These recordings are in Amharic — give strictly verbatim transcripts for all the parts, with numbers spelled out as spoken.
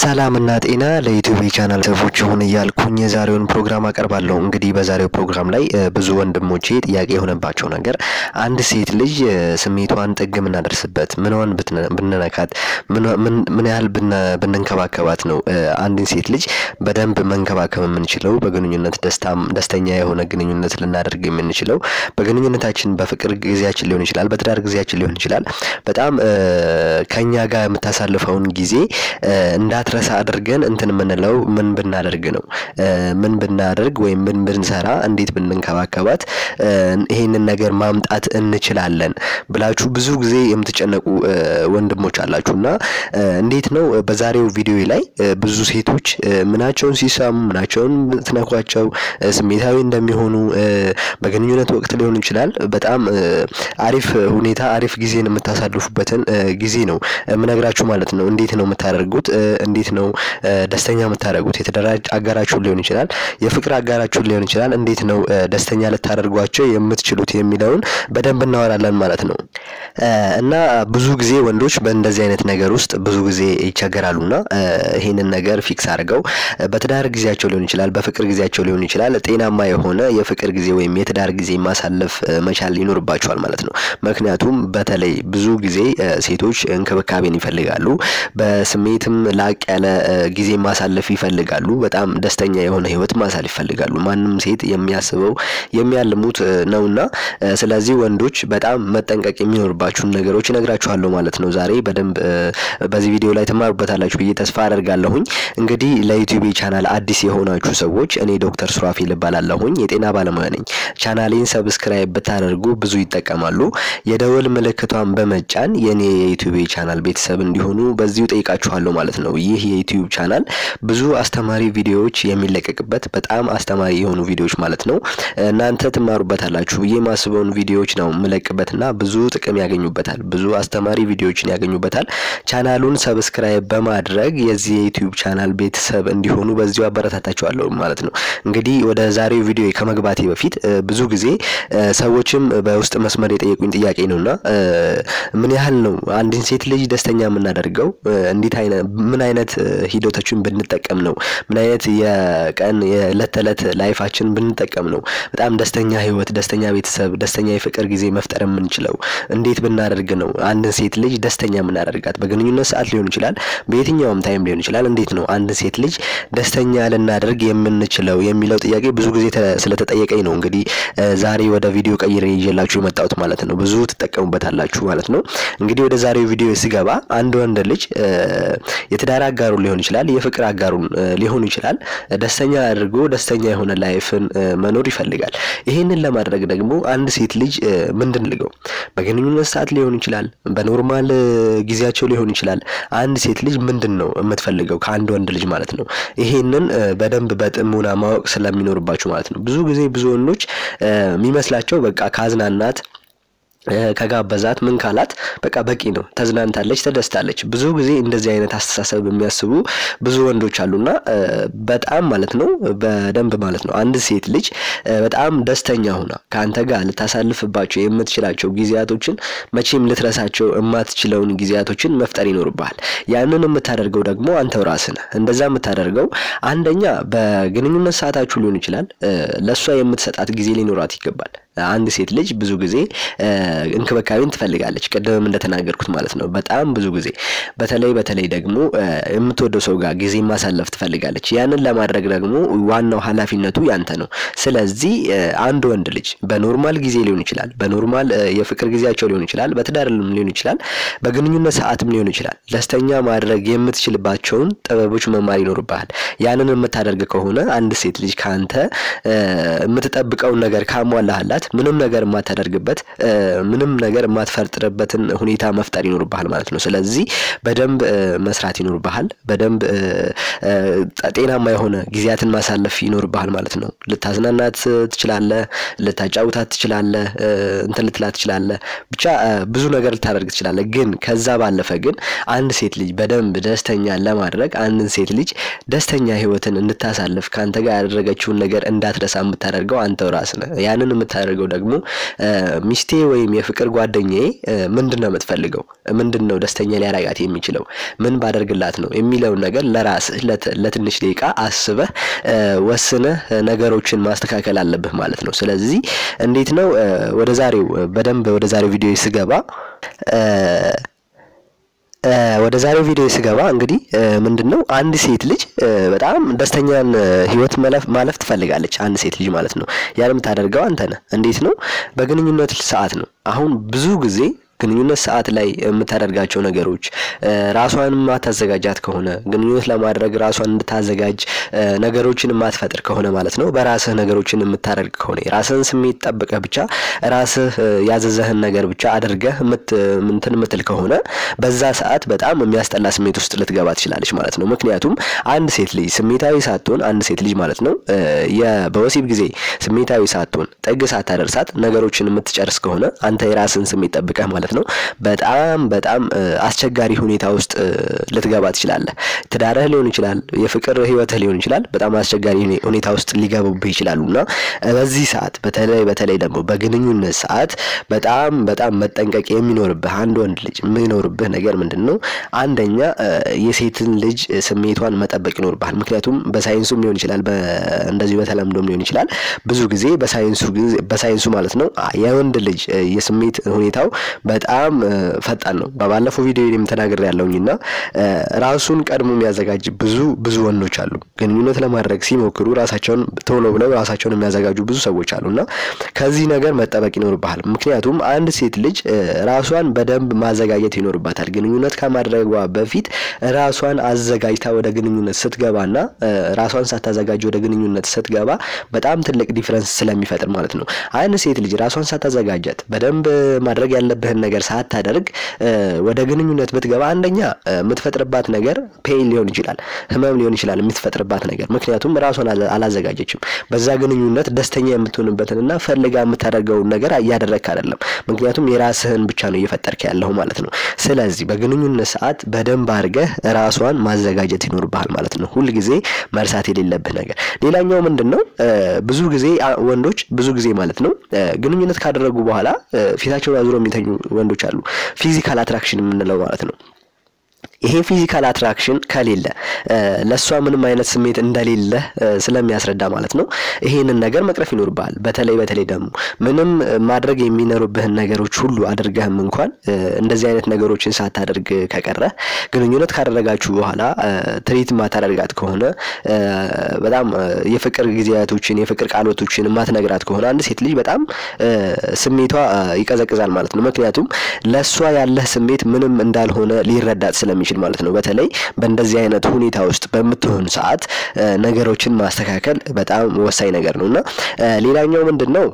ሰላምና ጤና ለዩቲዩብ ቻናል ሰዎች ሆነ ያልኩኝ የዛሬውን ፕሮግራም አቀርባለሁ። እንግዲህ በዛሬው ፕሮግራም ላይ ብዙ ወንድሞቼ ጥያቄ የሆነባቸው ነገር አንድ ሴት ልጅ ስሜቷን ጥግ ምናደርስበት ምንዋን ብንነካት ምን ምን ያህል ብንንከባከባት ነው አንድ ሴት ልጅ በደንብ መንከባከብ የምንችለው በግንኙነት ደስታም ደስተኛ የሆነ ግንኙነት ልናደርግ የምንችለው በግንኙነታችን በፍቅር ጊዜያችን ሊሆን ይችላል በትዳር ጊዜያችን ሊሆን ይችላል በጣም ከኛ ጋር የምታሳልፈውን ጊዜ እንዳትረሳ አድርገን እንትን ምንለው ምን ብናደርግ ነው ምን ብናደርግ ወይ ምን ብንሰራ እንዴት ብንንከባከባት ይሄንን ነገር ማምጣት እንችላለን ብላችሁ ብዙ ጊዜ የምትጨነቁ ወንድሞች አላችሁና እንዴት ነው በዛሬው ቪዲዮ ላይ ብዙ ሴቶች ምናቸውን ሲሳሙ ምናቸውን ተነኳቸው ስሜታዊ እንደሚሆኑ በግንኙነት ወቅት ሊሆን ይችላል በጣም አሪፍ ሁኔታ አሪፍ ጊዜን የምታሳልፉበትን ጊዜ ነው ምነግራችሁ ማለት ነው እንዴት ነው የምታደርጉት እንዴት ነው ደስተኛ የምታደርጉት የተደራጅ አጋራችሁ ሊሆን ይችላል የፍቅር አጋራችሁ ሊሆን ይችላል እንዴት ነው ደስተኛ ልታደርጓቸው የምትችሉት የሚለውን በደንብ እናወራለን ማለት ነው እና ብዙ ጊዜ ወንዶች በእንደዚህ አይነት ነገር ውስጥ ብዙ ጊዜ ይቸገራሉና ይሄንን ነገር ፊክስ አድርገው በትዳር ጊዜያቸው ሊሆን ይችላል በፍቅር ጊዜያቸው ሊሆን ይችላል ጤናማ የሆነ የፍቅር ጊዜ ወይም የትዳር ጊዜ ማሳለፍ መቻል ይኖርባቸዋል ማለት ነው ምክንያቱም በተለይ ብዙ ጊዜ ሴቶች እንክብካቤን ይፈልጋሉ በስሜትም ላቅ ያለ ጊዜ ማሳለፍ ይፈልጋሉ በጣም ደስተኛ የሆነ ህይወት ማሳለፍ ይፈልጋሉ ማንንም ሴት የሚያስበው የሚያልሙት ነውና ስለዚህ ወንዶች በጣም መጠንቀቅ የሚኖርባችሁ ነገሮች እነግራችኋለሁ ማለት ነው ዛሬ በደንብ በዚህ ቪዲዮ ላይ ተማሩበታላችሁ ብዬ ተስፋ አደርጋለሁኝ እንግዲህ ለዩቲዩብ ቻናል አዲስ የሆናችሁ ሰዎች እኔ ዶክተር ሱራፊል እባላለሁኝ የጤና ባለሙያ ነኝ ቻናሌን ሰብስክራይብ ብታደርጉ ብዙ ይጠቀማሉ የደወል ምልክቷን በመጫን የኔ የዩቲዩብ ቻናል ቤተሰብ እንዲሆኑ በዚሁ ጠይቃችኋለሁ ማለት ነው ይህ የዩቲዩብ ቻናል ብዙ አስተማሪ ቪዲዮዎች የሚለቀቅበት በጣም አስተማሪ የሆኑ ቪዲዮዎች ማለት ነው እናንተ ትማሩበታላችሁ ብዬ ማስበውን ቪዲዮዎች ነው መለቅበትና ብዙ ጥቅም ያገኙበታል ብዙ አስተማሪ ቪዲዮዎችን ያገኙበታል ቻናሉን ሰብስክራይብ በማድረግ የዚህ የዩቲዩብ ቻናል ቤተሰብ እንዲሆኑ በዚሁ አበረታታችኋለሁ ማለት ነው እንግዲህ ወደ ዛሬው ቪዲዮ ከመግባቴ በፊት ብዙ ጊዜ ሰዎችም በውስጥ መስመር የጠየቁኝ ጥያቄ ነውና ምን ያህል ነው አንድን ሴት ልጅ ደስተኛ የምናደርገው እንዴት አይነ ምን አይነት ሂደቶችን ብንጠቀም ነው ምን አይነት የቀን የለተለት ላይፋችን ብንጠቀም ነው በጣም ደስተኛ ህይወት ደስተኛ ቤተሰብ ደስተኛ የፍቅር ጊዜ መፍጠር የምንችለው እንዴት ብናደርግ ነው አንድ ሴት ልጅ ደስተኛ ምናደርጋት በግንኙነት ሰዓት ሊሆን ይችላል በየትኛውም ታይም ሊሆን ይችላል እንዴት ነው አንድ ሴት ልጅ ደስተኛ ልናደርግ የምንችለው የሚለው ጥያቄ ብዙ ጊዜ ስለተጠየቀኝ ነው እንግዲህ ዛሬ ወደ ቪዲዮ ቀይሬ ይዤላችሁ የመጣሁት ማለት ነው ብዙ ተጠቀሙበታላችሁ ማለት ነው እንግዲህ ወደ ዛሬው ቪዲዮ ሲገባ አንድ ወንድ ልጅ የትዳር አጋሩ ሊሆን ይችላል የፍቅር አጋሩን ሊሆን ይችላል ደስተኛ አድርጎ ደስተኛ የሆነ ላይፍን መኖር ይፈልጋል ይሄንን ለማድረግ ደግሞ አንድ ሴት ልጅ ምንድን ልገው በግንኙነት ሰዓት ሊሆን ይችላል በኖርማል ጊዜያቸው ሊሆን ይችላል አንድ ሴት ልጅ ምንድነው የምትፈልገው ከአንድ ወንድ ልጅ ማለት ነው ይሄንን በደንብ በጥሙና ማወቅ ስለሚኖርባችሁ ማለት ነው ብዙ ጊዜ ብዙ ወንዶች የሚመስላቸው በቃ ካዝናናት ከጋበዛት ምን ካላት በቃ በቂ ነው ተዝናንታለች ተደስታለች ብዙ ጊዜ እንደዚህ አይነት አስተሳሰብ የሚያስቡ ብዙ ወንዶች አሉና በጣም ማለት ነው በደንብ ማለት ነው አንድ ሴት ልጅ በጣም ደስተኛ ሆና ካንተ ጋር ልታሳልፍባቸው የምትችላቸው ጊዜያቶችን መቼም ልትረሳቸው የማትችለውን ጊዜያቶችን መፍጠር ይኖርባል ያንን የምታደርገው ደግሞ አንተው ራስህ ነህ እንደዛ የምታደርገው አንደኛ በግንኙነት ሰዓታችሁ ሊሆን ይችላል ለሷ የምትሰጣት ጊዜ ሊኖራት ይገባል አንድ ሴት ልጅ ብዙ ጊዜ እንክብካቤን ትፈልጋለች ቀደም እንደተናገርኩት ማለት ነው በጣም ብዙ ጊዜ በተለይ በተለይ ደግሞ የምትወደው ሰው ጋር ጊዜ ማሳለፍ ትፈልጋለች ያንን ለማድረግ ደግሞ ዋናው ኃላፊነቱ ያንተ ነው ስለዚህ አንድ ወንድ ልጅ በኖርማል ጊዜ ሊሆን ይችላል በኖርማል የፍቅር ጊዜያቸው ሊሆን ይችላል በትዳርም ሊሆን ይችላል በግንኙነት ሰዓትም ሊሆን ይችላል ደስተኛ ማድረግ የምትችልባቸውን ጥበቦች መማር ይኖርባል ያንን የምታደርግ ከሆነ አንድ ሴት ልጅ ካንተ የምትጠብቀው ነገር ካሟላህላት ምንም ነገር ማታደርግበት ምንም ነገር ማትፈርጥረበትን ሁኔታ መፍጠር ይኖርባል ማለት ነው ስለዚህ በደንብ መስራት ይኖርባል በደንብ ጤናማ የሆነ ጊዜያትን ማሳለፍ ይኖርባል ማለት ነው ልታዝናናት ትችላለህ ልታጫውታት ትችላለህ እንትን ልትላት ትችላለህ ብቻ ብዙ ነገር ልታደርግ ትችላለህ ግን ከዛ ባለፈ ግን አንድ ሴት ልጅ በደንብ ደስተኛ ለማድረግ አንድ ሴት ልጅ ደስተኛ ህይወትን እንድታሳልፍ ካንተ ጋር ያደረገችውን ነገር እንዳትረሳ የምታደርገው አንተው ራስህ ነህ ያንን የምታደርገው የምታደርገው ደግሞ ሚስቴ ወይም የፍቅር ጓደኛዬ ምንድነው የምትፈልገው ምንድነው ደስተኛ ሊያረጋት የሚችለው ምን ባደርግላት ነው የሚለው ነገር ለራስህ ለትንሽ ደቂቃ አስበህ ወስነህ ነገሮችን ማስተካከል አለብህ ማለት ነው ስለዚህ እንዴት ነው ወደ ዛሬው በደንብ ወደ ዛሬው ቪዲዮ ስገባ ወደ ዛሬው ቪዲዮ ስገባ እንግዲህ ምንድነው አንድ ሴት ልጅ በጣም ደስተኛን ህይወት ማለፍ ማለፍ ትፈልጋለች አንድ ሴት ልጅ ማለት ነው ያለም ታደርገው አንተ ነህ እንዴት ነው በግንኙነት ሰዓት ነው አሁን ብዙ ጊዜ ግንኙነት ሰዓት ላይ የምታደርጋቸው ነገሮች ራሷን ማታዘጋጃት ከሆነ ግንኙነት ለማድረግ ራሷን እንድታዘጋጅ ነገሮችን ማትፈጥር ከሆነ ማለት ነው በራስህ ነገሮችን የምታደርግ ከሆነ ራስህን ስሜት ጠብቀህ ብቻ ራስህ ያዘዘህን ነገር ብቻ አድርገህ እንትን ምትል ከሆነ በዛ ሰዓት በጣም የሚያስጠላ ስሜት ውስጥ ልትገባ ትችላለች ማለት ነው ምክንያቱም አንድ ሴት ልጅ ስሜታዊ ሳትሆን አንድ ሴት ልጅ ማለት ነው የበወሲብ ጊዜ ስሜታዊ ሳትሆን ጥግ ሳታደርሳት ነገሮችን የምትጨርስ ከሆነ አንተ የራስህን ስሜት ጠብቀህ ማለት ነው በጣም በጣም አስቸጋሪ ሁኔታ ውስጥ ልትገባ ትችላለህ ትዳርህ ሊሆን ይችላል የፍቅር ህይወትህ ሊሆን ይችላል በጣም አስቸጋሪ ሁኔታ ውስጥ ሊገቡብህ ይችላሉና በዚህ ሰዓት በተለይ በተለይ ደግሞ በግንኙነት ሰዓት በጣም በጣም መጠንቀቅ የሚኖርብህ አንድ ወንድ ልጅ የሚኖርብህ ነገር ምንድነው አንደኛ የሴትን ልጅ ስሜቷን መጠበቅ ይኖርብሃል ምክንያቱም በሳይንሱም ሊሆን ይችላል እንደዚህ በተለምዶም ሊሆን ይችላል ብዙ ጊዜ በሳይንሱ በሳይንሱ ማለት ነው የወንድ ልጅ የስሜት ሁኔታው በጣም ፈጣን ነው ባባለፈው ቪዲዮ ላይ ተናግሬ ያለውኝና ራሱን ቀድሞ የሚያዘጋጅ ብዙ ብዙ ወንዶች አሉ ግንኙነት ለማድረግ ሲሞክሩ ራሳቸውን ቶሎ ብለው ራሳቸውን የሚያዘጋጁ ብዙ ሰዎች አሉና ከዚህ ነገር መጠበቅ ይኖርባል ምክንያቱም አንድ ሴት ልጅ ራሷን በደንብ ማዘጋጀት ይኖርባታል ግንኙነት ከማድረጓ በፊት ራሷን አዘጋጅታ ወደ ግንኙነት ስትገባና ራሷን ሳታዘጋጅ ወደ ግንኙነት ስትገባ በጣም ትልቅ ዲፈረንስ ስለሚፈጥር ማለት ነው አንድ ሴት ልጅ ራሷን ሳታዘጋጀት በደንብ ማድረግ ያለበት ነገር ሳታደርግ ወደ ግንኙነት ብትገባ አንደኛ የምትፈጥርባት ነገር ፔን ሊሆን ይችላል ህመም ሊሆን ይችላል የምትፈጥርባት ነገር ምክንያቱም ራሷን አላዘጋጀችም በዛ ግንኙነት ደስተኛ የምትሆንበትና ፈልጋ የምታደርገው ነገር ያደረክ አይደለም ምክንያቱም የራስህን ብቻ ነው እየፈጠርክ ያለው ማለት ነው ስለዚህ በግንኙነት ሰዓት በደንብ አድርገህ ራሷን ማዘጋጀት ይኖርብሃል ማለት ነው ሁሉ ጊዜ መርሳት የሌለብህ ነገር ሌላኛው ምንድነው ብዙ ጊዜ ወንዶች ብዙ ጊዜ ማለት ነው ግንኙነት ካደረጉ በኋላ ፊታቸውን አዙረው የሚተኙ ወንዶች አሉ ፊዚካል አትራክሽን የምንለው ማለት ነው ይሄ ፊዚካል አትራክሽን ከሌለ ለሷ ምንም አይነት ስሜት እንደሌለ ስለሚያስረዳ ማለት ነው ይሄንን ነገር መቅረፍ ይኖርባል በተለይ በተለይ ደግሞ ምንም ማድረግ የሚኖርብህ ነገሮች ሁሉ አድርገህም እንኳን እንደዚህ አይነት ነገሮችን ሳታደርግ ከቀረ ግንኙነት ካደረጋችሁ በኋላ ትሪት ማታደርጋት ከሆነ በጣም የፍቅር ጊዜያቶችን የፍቅር ቃሎቶችን ማትነግራት ከሆነ አንድ ሴት ልጅ በጣም ስሜቷ ይቀዘቅዛል ማለት ነው ምክንያቱም ለሷ ያለ ስሜት ምንም እንዳልሆነ ሊረዳት ስለሚችል ማለት ነው በተለይ በእንደዚህ አይነት ሁኔታ ውስጥ በመትሆን ሰዓት ነገሮችን ማስተካከል በጣም ወሳኝ ነገር ነውና ሌላኛው ምንድነው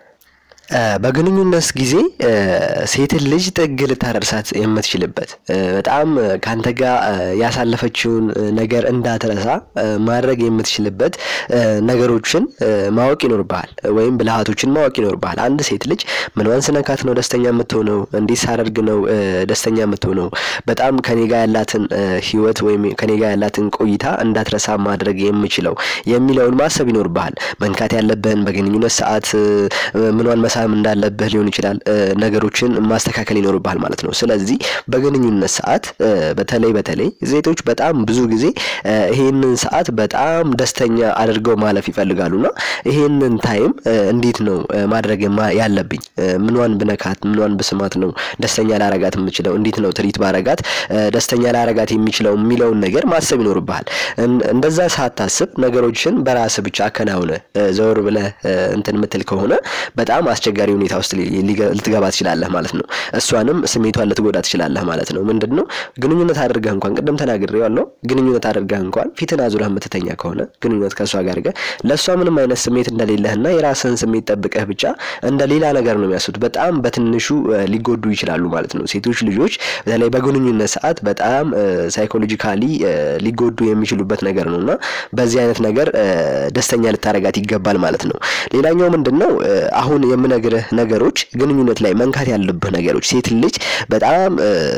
በግንኙነት ጊዜ ሴት ልጅ ጥግ ልታደርሳት የምትችልበት በጣም ካንተ ጋር ያሳለፈችውን ነገር እንዳትረሳ ማድረግ የምትችልበት ነገሮችን ማወቅ ይኖርባል ወይም ብልሃቶችን ማወቅ ይኖርባል አንድ ሴት ልጅ ምንዋን ስነካት ነው ደስተኛ የምትሆነው እንዴት ሳደርግ ነው ደስተኛ የምትሆነው በጣም ከኔ ጋር ያላትን ህይወት ወይም ከኔ ጋር ያላትን ቆይታ እንዳትረሳ ማድረግ የምችለው የሚለውን ማሰብ ይኖርባል መንካት ያለብህን በግንኙነት ሰዓት ምንዋን ሳም እንዳለብህ ሊሆን ይችላል ነገሮችን ማስተካከል ይኖርባል ማለት ነው ስለዚህ በግንኙነት ሰዓት በተለይ በተለይ ሴቶች በጣም ብዙ ጊዜ ይሄንን ሰዓት በጣም ደስተኛ አድርገው ማለፍ ይፈልጋሉና ይሄንን ታይም እንዴት ነው ማድረግ ያለብኝ ምንዋን ብነካት ምንዋን በስማት ነው ደስተኛ ላረጋት የምችለው እንዴት ነው ትሪት ባረጋት ደስተኛ ላረጋት የሚችለው የሚለውን ነገር ማሰብ ይኖርባል እንደዛ ሳታስብ ነገሮችን በራስ ብቻ አከናውነ ዘወር ብለህ እንትን ምትል ከሆነ በጣም አስቸጋሪ ሁኔታ ውስጥ ልትገባ ትችላለህ ማለት ነው እሷንም ስሜቷን ልትጎዳ ትችላለህ ማለት ነው ምንድነው ግንኙነት አድርገህ እንኳን ቀደም ተናግሬዋለሁ ግንኙነት አድርገህ እንኳን ፊትን አዙረህ የምትተኛ ከሆነ ግንኙነት ከሷ ጋር አድርገህ ለሷ ምንም አይነት ስሜት እንደሌለህና የራስህን ስሜት ጠብቀህ ብቻ እንደሌላ ነገር ነው የሚያስቡት በጣም በትንሹ ሊጎዱ ይችላሉ ማለት ነው ሴቶች ልጆች በተለይ በግንኙነት ሰዓት በጣም ሳይኮሎጂካሊ ሊጎዱ የሚችሉበት ነገር ነውና በዚህ አይነት ነገር ደስተኛ ልታረጋት ይገባል ማለት ነው ሌላኛው ምንድነው አሁን የምን ምነግርህ ነገሮች ግንኙነት ላይ መንካት ያለብህ ነገሮች ሴት ልጅ በጣም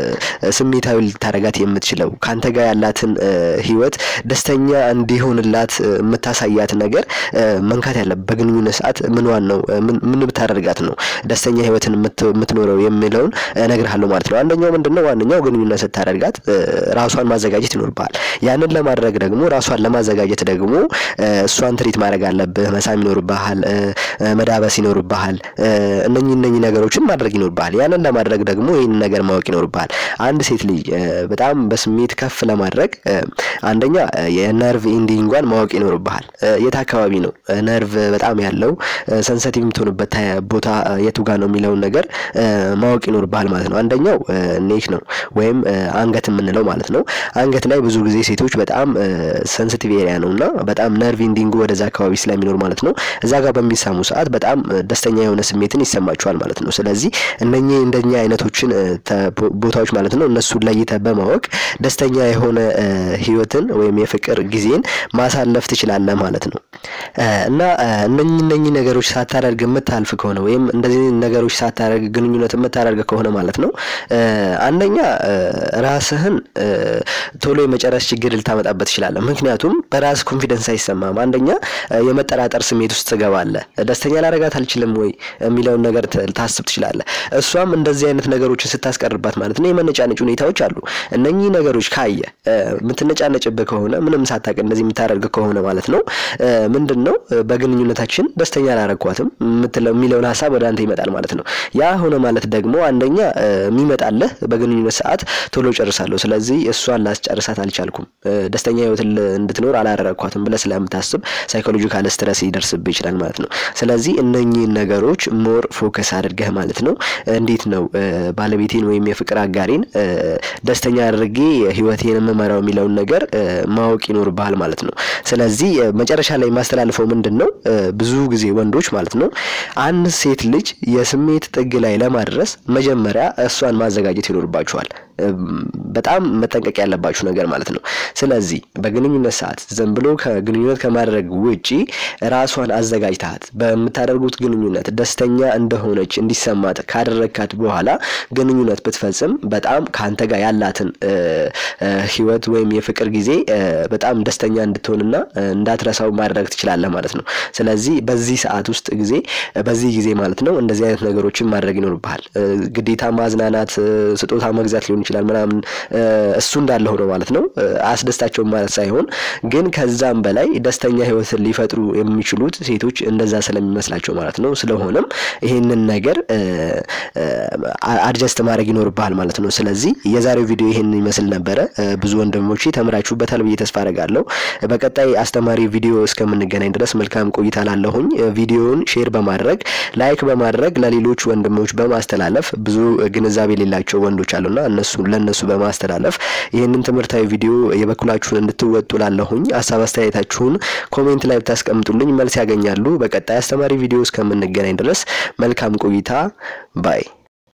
ስሜታዊ ልታረጋት የምትችለው ካንተ ጋር ያላትን ህይወት ደስተኛ እንዲሆንላት የምታሳያት ነገር መንካት ያለብህ በግንኙነት ሰዓት ምንዋን ነው ምን ብታደርጋት ነው ደስተኛ ህይወትን የምትኖረው የሚለውን እነግርሃለሁ ማለት ነው አንደኛው ምንድነው ዋንኛው ግንኙነት ስታደርጋት ራሷን ማዘጋጀት ይኖርባል ያንን ለማድረግ ደግሞ ራሷን ለማዘጋጀት ደግሞ እሷን ትሪት ማድረግ አለብህ መሳም ይኖርባል መዳበስ ይኖርባል እነኚህ እነኚህ ነገሮችን ማድረግ ይኖርባል ያንን ለማድረግ ደግሞ ይሄን ነገር ማወቅ ይኖርባል አንድ ሴት ልጅ በጣም በስሜት ከፍ ለማድረግ አንደኛ የነርቭ ኢንዲንጓን ማወቅ ይኖርባል የት አካባቢ ነው ነርቭ በጣም ያለው ሴንሲቲቭ የምትሆንበት ቦታ የቱ ጋር ነው የሚለው ነገር ማወቅ ይኖርባል ማለት ነው አንደኛው ኔክ ነው ወይም አንገት የምንለው ማለት ነው አንገት ላይ ብዙ ጊዜ ሴቶች በጣም ሴንሲቲቭ ኤሪያ ነውና በጣም ነርቭ ኢንዲንጉ ወደዛ አካባቢ ስለሚኖር ማለት ነው እዛ ጋር በሚሳሙ ሰዓት በጣም ደስተኛ የሆነ ስሜትን ይሰማቸዋል ማለት ነው ስለዚህ እነኚህ እንደኛ አይነቶችን ቦታዎች ማለት ነው እነሱን ለይተህ በማወቅ ደስተኛ የሆነ ህይወትን ወይም የፍቅር ጊዜን ማሳለፍ ትችላለህ ማለት ነው እና እነኚህ እነኚህ ነገሮች ሳታደርግ የምታልፍ ከሆነ ወይም እንደዚህ ነገሮች ሳታደርግ ግንኙነት የምታደርግ ከሆነ ማለት ነው አንደኛ ራስህን ቶሎ የመጨረስ ችግር ልታመጣበት ይችላል ምክንያቱም በራስ ኮንፊደንስ አይሰማም አንደኛ የመጠራጠር ስሜት ውስጥ ትገባለህ ደስተኛ ላረጋት አልችልም ወይ የሚለው ነገር ታስብ ትችላለህ እሷም እንደዚህ አይነት ነገሮችን ስታስቀርባት ማለት ነው የመነጫነጭ ሁኔታዎች አሉ እነኚህ ነገሮች ካየ ምትነጫነጭበት ከሆነ ምንም ሳታቀ እንደዚህ የምታደርግ ከሆነ ማለት ነው ምንድነው በግንኙነታችን ደስተኛ ላረኳትም ምትለው የሚለው ሐሳብ ወደ አንተ ይመጣል ማለት ነው ያ ሆነ ማለት ደግሞ አንደኛ የሚመጣልህ በግንኙነት ሰዓት ቶሎ ጨርሳለሁ ስለዚህ እሷን ላስጨርሳት አልቻልኩም ደስተኛ ህይወት እንድትኖር አላረኳትም ብለህ ስለምታስብ ሳይኮሎጂካል ስትረስ ይደርስብህ ይችላል ማለት ነው ስለዚህ እነኚህ ነገሮች ሞር ፎከስ አድርገህ ማለት ነው እንዴት ነው ባለቤቴን ወይም የፍቅር አጋሪን ደስተኛ አድርጌ ህይወቴን መመራው የሚለው ነገር ማወቅ ይኖርባል ማለት ነው ስለዚህ መጨረሻ ላይ ማስተላለፈው ምንድነው ብዙ ጊዜ ወንዶች ማለት ነው አንድ ሴት ልጅ የስሜት ጥግ ላይ ለማድረስ መጀመሪያ እሷን ማዘጋጀት ይኖርባቸዋል በጣም መጠንቀቅ ያለባችሁ ነገር ማለት ነው ስለዚህ በግንኙነት ሰዓት ዝም ብሎ ከግንኙነት ከማድረግ ውጪ ራሷን አዘጋጅታት በመታደርጉት ግንኙነት ደስተኛ እንደሆነች እንዲሰማት ካደረካት በኋላ ግንኙነት ብትፈጽም በጣም ካንተ ጋር ያላትን ህይወት ወይም የፍቅር ጊዜ በጣም ደስተኛ እንድትሆንና እንዳትረሳው ማድረግ ትችላለህ ማለት ነው ስለዚህ በዚህ ሰዓት ውስጥ ጊዜ በዚህ ጊዜ ማለት ነው እንደዚህ አይነት ነገሮችን ማድረግ ይኖርብሃል ግዴታ ማዝናናት ስጦታ መግዛት ሊሆን ይችላል ምናምን እሱ እንዳለ ሆኖ ማለት ነው አስደስታቸው ማለት ሳይሆን ግን ከዛም በላይ ደስተኛ ህይወት ሊፈጥሩ የሚችሉት ሴቶች እንደዛ ስለሚመስላቸው ማለት ነው ስለሆነም ይሄንን ነገር አድጀስት ማድረግ ይኖርብሃል ማለት ነው ስለዚህ የዛሬው ቪዲዮ ይሄን ይመስል ነበር ብዙ ወንድሞቼ ተምራችሁበታል ብዬ ተስፋ አደርጋለሁ በቀጣይ አስተማሪ ቪዲዮ እስከምንገናኝ ድረስ መልካም ቆይታ ላለሁኝ ቪዲዮውን ሼር በማድረግ ላይክ በማድረግ ለሌሎች ወንድሞች በማስተላለፍ ብዙ ግንዛቤ ሌላቸው ወንዶች አሉና እነሱ ለነሱ በማስተላለፍ ይሄንን ትምህርታዊ ቪዲዮ የበኩላችሁን እንድትወጡ ላለሁኝ ሐሳብ አስተያየታችሁን ኮሜንት ላይ ብታስቀምጡልኝ መልስ ያገኛሉ በቀጣይ አስተማሪ ቪዲዮ እስከምንገናኝ ድረስ መልካም ቆይታ ባይ